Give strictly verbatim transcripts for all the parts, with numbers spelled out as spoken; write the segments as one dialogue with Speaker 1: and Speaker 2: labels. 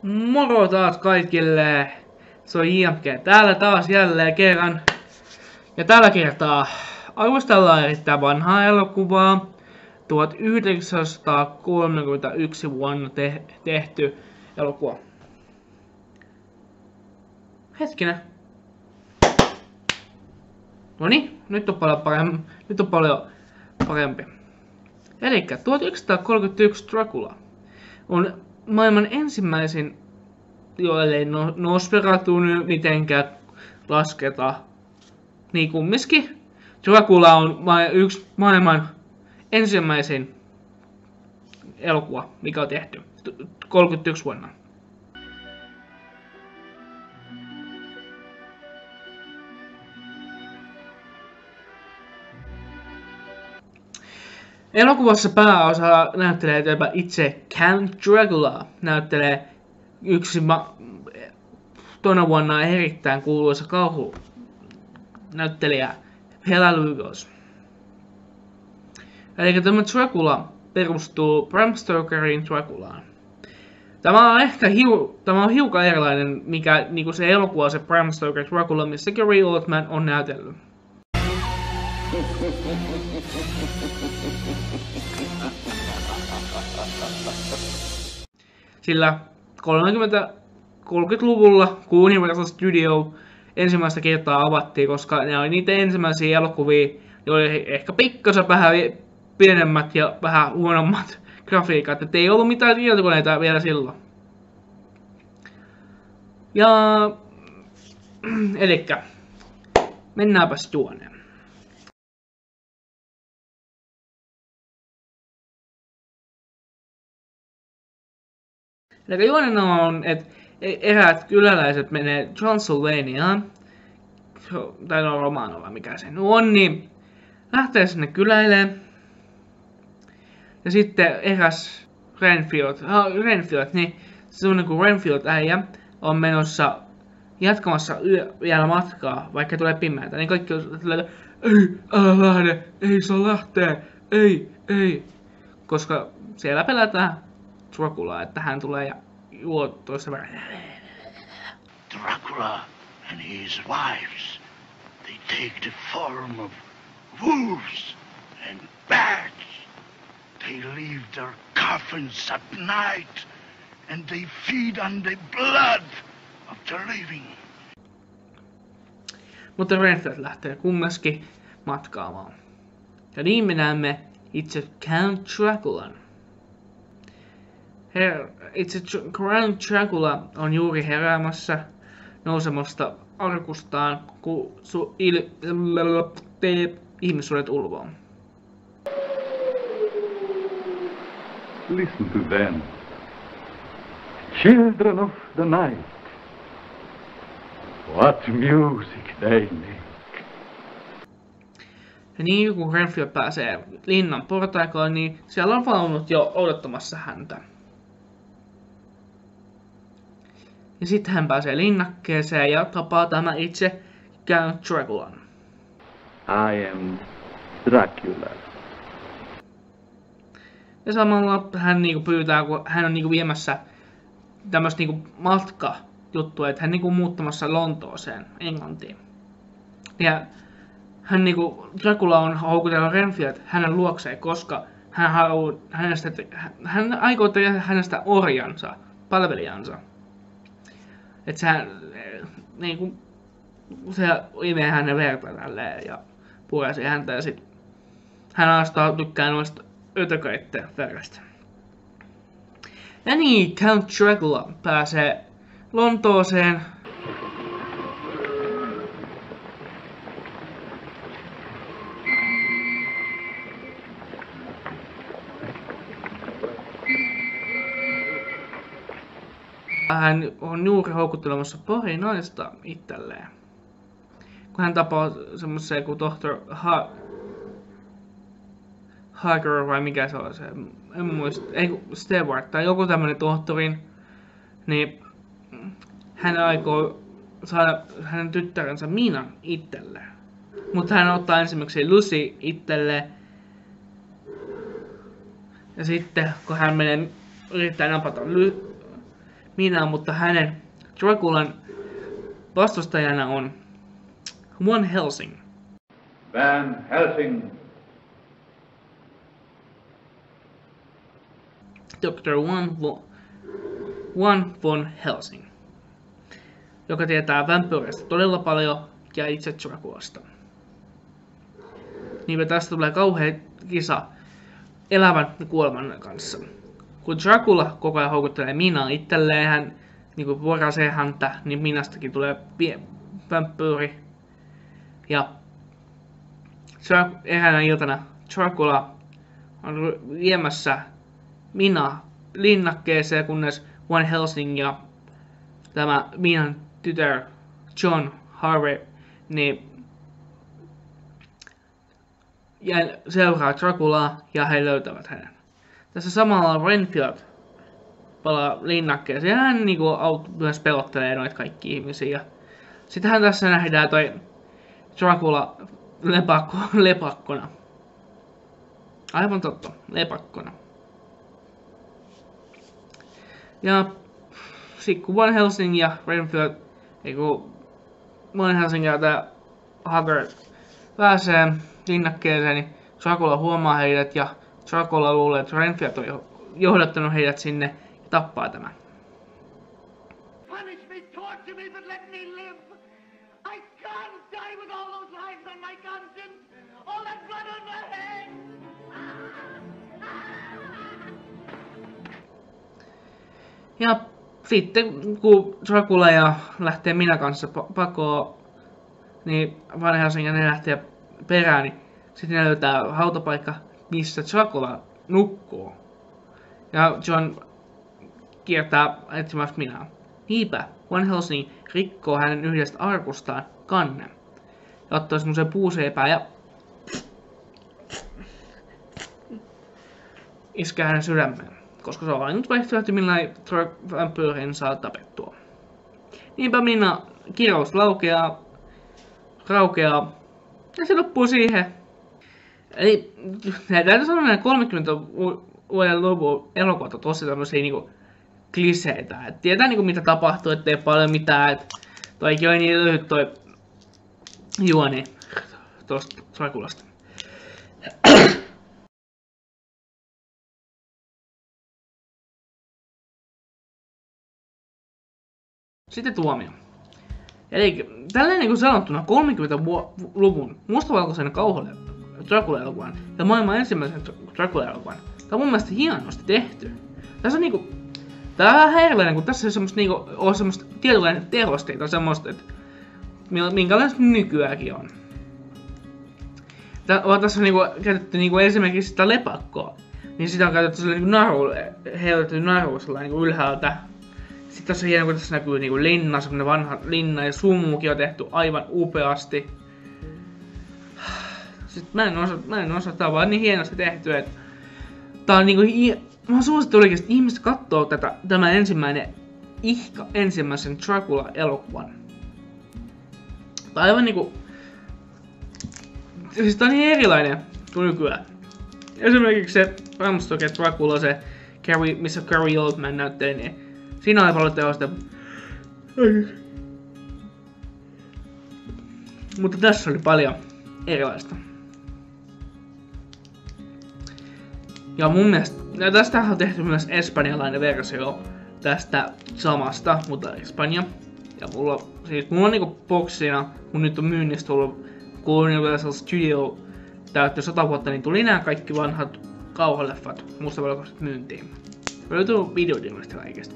Speaker 1: Moro taas kaikille! Se on J M G täällä taas jälleen kerran. Ja tällä kertaa arvostellaan erittäin vanhaa elokuvaa. tuhatyhdeksänsataakolmekymmentäyksi vuonna te tehty elokuva. Hetkinen. Noniin, nyt on paljon parempi. Nyt on paljon parempi. Elikkä tuhatyhdeksänsataakolmekymmentäyksi Dracula on maailman ensimmäisin, joille no, Nosferatu nyt mitenkään lasketa. Niin kumminkin Dracula on ma yksi maailman ensimmäisin elokuva, mikä on tehty kolmekymmentäyksi vuonna. Elokuvassa pääosa näyttelee itse Count Dracula, näyttelee yksi ma tuona vuonna erittäin kuuluisa kauhu näyttelijä Bela Lugosi. Eli tämä Dracula perustuu Bram Stokerin Draculaan. Tämä on ehkä hiu, tämä on hiukan erilainen, mikä niinku se elokuva se Bram Stoker Dracula, missä Gary Oldman on näytellyt. Sillä kolmekymmentäluvulla kun Universal Studio ensimmäistä kertaa avattiin, koska ne oli niitä ensimmäisiä elokuvia, joilla oli ehkä pikkasen vähän pienemmät ja vähän huonommat grafiikat, että ei ollut mitään tietokoneita vielä silloin. Ja elikkä mennäänpäs tuonne. Eli juonena on, että eräät kyläläiset menee Transylvaniaan, tai no Romanolla mikä se on, niin lähtee sinne kyläille. Ja sitten eräs Renfield, ah, Renfield, niin semmonen kuin Renfield äijä on menossa jatkamassa yö, vielä matkaa, vaikka tulee pimeätä, niin kaikki on silleen, ei, älä lähde, ei saa lähteä, ei, ei. Koska siellä pelätään Draculaa, että hän tulee ja juo toista verran.
Speaker 2: Dracula and his wives, they take the form of wolves and bats. They leave their coffins at night and they feed on the blood of the living.
Speaker 1: Mutta Renfield lähtee kummaskin matkaamaan. Ja niin me näemme itse Count Draculan. Her, itse Count Dracula on juuri heräämässä nousemasta arkustaan, kun su, il, te, ihmissuudet ulvoo.
Speaker 3: Listen to them, children of the night. What music they make.
Speaker 1: Ja niin kun Renfield pääsee linnan portaikolle, niin siellä on vaunut jo odottamassa häntä. Ja sitten hän pääsee linnakkeeseen ja tapaa tämä itse Count Draculan.
Speaker 3: I am Dracula.
Speaker 1: Ja samalla hän niinku pyytää, kun hän on niinku viemässä tämmöistä niinku matkajuttua, että hän niinku muuttamassa Lontooseen, Englantiin. Ja hän niinku, Dracula on houkutellut Renfield hänen luokseen, koska hän, halu, hänestä, hän aikoo tehdä hänestä orjansa, palvelijansa. Että sehän niinku, se imee hänen verta tälleen ja puresi häntä ja sit hän astaa tykkää noista ötököitten verestä. Ja niin, Count Dracula pääsee Lontooseen. Hän on juuri houkuttelemassa pari naista itselleen. Kun hän tapaa semmoisen kuin tohtor ha Hager vai mikä se on se, en muista, ei Stewart tai joku tämmönen tohtorin, niin hän aikoo saada hänen tyttärensä Minan itselleen. Mutta hän ottaa ensimmäiseksi Lucy itselleen. Ja sitten kun hän menee yrittää napata Minaa, mutta hänen Draculan vastustajana on Van Helsing.
Speaker 3: Van Helsing.
Speaker 1: doktor Van, Vo, Van von Helsing, joka tietää vampyyreistä todella paljon ja itse Draculasta. Niin tästä tulee kauhea kisa elävän ja kuoleman kanssa. Kun Dracula koko ajan houkuttelee Minaa itselleen, hän niin vorasee häntä, niin Minastakin tulee pie- vampyyri. Ja eräänä iltana Dracula on viemässä Minaa linnakkeeseen, kunnes Van Helsing ja tämä Minan tytär John Harvey niin seuraa Draculaa ja he löytävät hänen. Tässä samalla Renfield palaa linnakkeeseen ja hän niinku myös pelottelee noita kaikki ihmisiä. Sittenhän tässä nähdään toi Dracula lepakko, lepakkona. Aivan totta, lepakkona. Ja sitten kun Van Helsing ja Renfield, ei kun Van Helsing ja tää Haggard pääsee linnakkeeseen, niin Dracula huomaa heidät ja Dracula luulee, että Renfield on johdattanut heidät sinne ja tappaa tämän.
Speaker 4: Punish me, torture me, but let me live. I can't die with all those lives on my conscience, all that blood on my head.
Speaker 1: Ja sitten kun Dracula ja lähtee Mina kanssa pakoon, niin Van Helsing ja ne lähtee perään, niin sitten ne löytää hautapaikka, missä Dracula nukkuu. Ja John kiertää etsimässä Minaa. Niinpä Van Helsing rikkoo hänen yhdestä arkustaan kannen ja ottaa semmoisen puuseipään ja iskee hänen sydämeen, koska se on ainut vaihtoehto, millä vampyyrin saa tapettua. Niinpä Mina kirous laukeaa, raukeaa ja se loppuu siihen. Eli täytyy sanoa, että kolmekymmentä vuoden luvun elokuvat on tosi tämmöisiä niinku kliseitä. Et tietää niinku mitä tapahtuu, ettei paljon mitään. Et toikin oli niin lyhyt toi juoni tosta Draculasta. Sitten tuomio. Eli tälleen niin kuin sanottuna kolmekymmentäluvun mustavalkoisen kauhulle Dracula-elokuvan ja maailman ensimmäisen Dracula-elokuvan. Tää on mun mielestä hienosti tehty. Tässä on niinku... Tää on vähän erilainen, kun tässä on semmoista niinku... On semmoista tietynlainen tehosteita semmoista, että... Minkälaista nykyäänkin on. Tää on tässä niinku käytetty niinku esimerkiksi sitä lepakkoa. Niin sitä on käytetty sillä niinku naru... Heitetty naru sellainen niinku ylhäältä. Sitten tässä on hieno, kun tässä näkyy niinku linna, semmonen vanha linna ja sumukin on tehty aivan upeasti. Sitten mä en osaa, mä en osaa, tää on vaan niin hienosti tehty, että tää on niinku, mä suosittelen oikeesti, että ihmiset kattoo tätä, tämä ensimmäinen, ihka ensimmäisen Dracula-elokuvan. Tää on aivan niinku, siis tää on niin erilainen kuin nykyään. Esimerkiksi se Bram Stoker Dracula, se Gary, missä Gary Oldman näytteli, niin siinä oli paljon teosta. Mutta tässä oli paljon erilaista. Ja mun mielestä, ja tästä on tehty myös espanjalainen versio tästä samasta, mutta Espanja. Ja mulla, siis mulla on niinku boksina, mun nyt on myynnistä tullut, kun Universal Studio täytti sata vuotta, niin tuli nää kaikki vanhat kauhuleffat mustavalkoiset myyntiin. Löytyy videodilmasta kaikesta.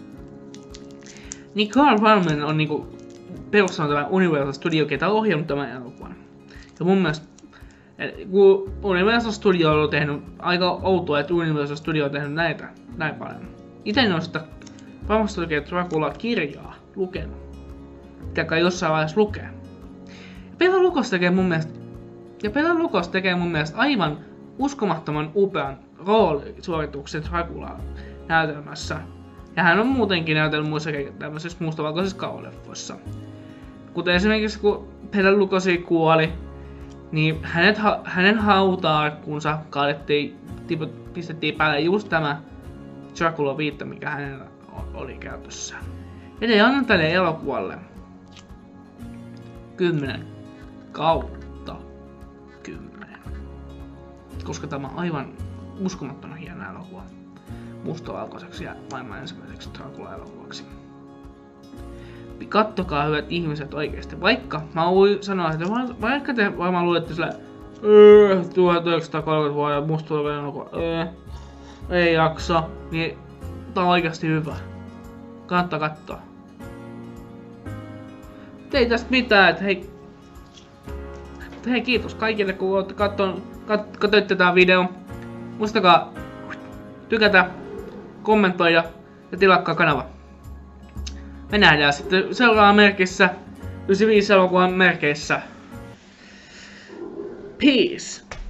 Speaker 1: Niin Carl Barlman on niinku perustanut tämän Universal Studio, ketä on ohjannut tämän elokuvan. Ja mun mielestä, kun Universal Studio on tehnyt aika outoa, että Universal Studio on tehnyt näitä näin paljon. Ite en oo sitä Bram Stoker Dracula-kirjaa lukenut. Mikä kai jossain vaiheessa lukee. Ja Bela Lugosi tekee mun mielestä, ja Bela Lugosi tekee mun mielestä aivan uskomattoman upean roolisuorituksen Draculaa näytelmässä. Ja hän on muutenkin näytellyt muissakin tämmöisissä mustavalkoisissa kauhuleffoissa. Kuten esimerkiksi kun Bela Lugosi kuoli, niin hänet, hänen hauta-arkkuunsa kaadettiin, pistettiin päälle just tämä Dracula viitta, mikä hänellä on. oli käytössä. Ja annan tälle elokuvalle kymmenen kautta kymmenen. Koska tämä on aivan uskomattoman hieno elokuva. Mustavalkoiseksi ja maailman ensimmäiseksi Dracula-elokuvaksi. Kattokaa hyvät ihmiset oikeesti. Vaikka mä voin sanoa, että vaikka te varmaan luulette sillä tuhatyhdeksänsataakolmekymmentä vuoden mustavalkoinen elokuva, öö, ei jaksa, niin tää on oikeasti hyvä. Kannattaa katsoa. Ei tästä mitään, et hei. Hei, kiitos kaikille kun olette katson, kat, katsoitte tää video. Muistakaa tykätä, kommentoida ja tilakkaa kanava. Me nähdään sitten seuraavassa merkissä, yhdeksänkymmentäviisi elokuvan merkeissä. Peace!